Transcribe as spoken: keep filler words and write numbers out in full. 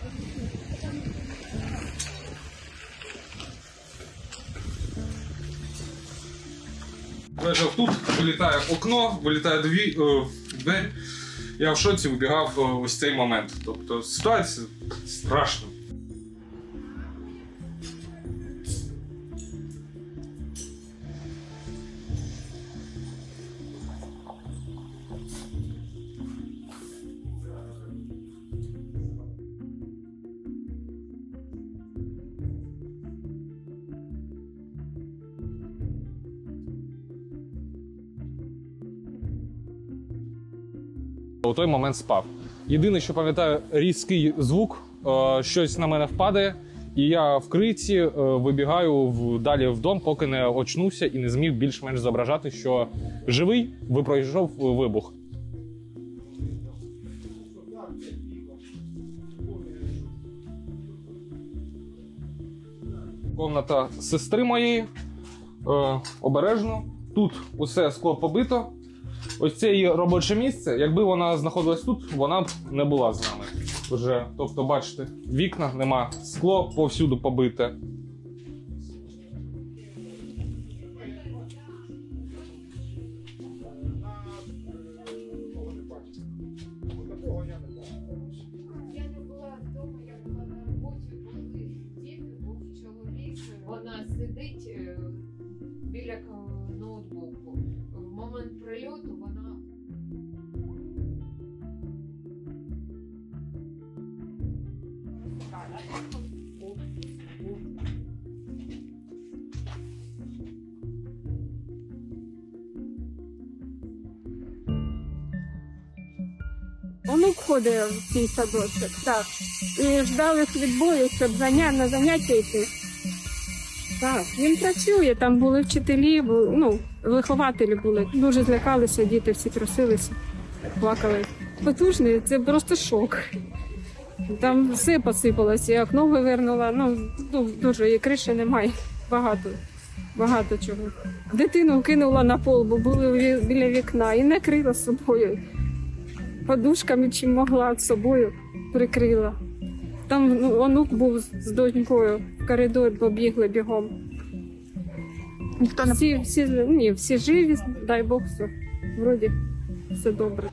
Лежав тут, вилітає окно, вилітає дві, о, двері. Я в шоці вибігав о, ось цей момент. Тобто ситуація страшна. У той момент спав. Єдине, що пам'ятаю, різкий звук, щось на мене впадає, і я в критці вибігаю далі в дом, поки не очнувся і не зміг більш-менш зображати, що живий, пройшов вибух. Комната сестри моєї, обережно, тут усе скло побито. Ось це її робоче місце. Якби вона знаходилась тут, вона б не була з нами вже. Тобто, бачите, вікна нема, скло повсюду побите. Я не була вдома, я була на роботі, були діти, був чоловік. Вона сидить біля ноутбуку. В момент прильоту вона... Онук ходить в цей садочок, так. І ждали відбою, щоб заня... на заняття йти. Так, він працює, там були вчителі, ну, вихователі були. Дуже злякалися, діти всі трусилися, плакали. Потужний, це просто шок. Там все посипалося, я окно вивернула, ну, дуже, і криші немає, багато, багато чого. Дитину кинула на пол, бо були біля вікна, і накрила собою. Подушками, чим могла, з собою прикрила. Там ну, онук був з донькою, в коридор побігли бігом. Ніхто не... Всі, всі, ні, всі живі, дай Бог, все. Вроді все добре.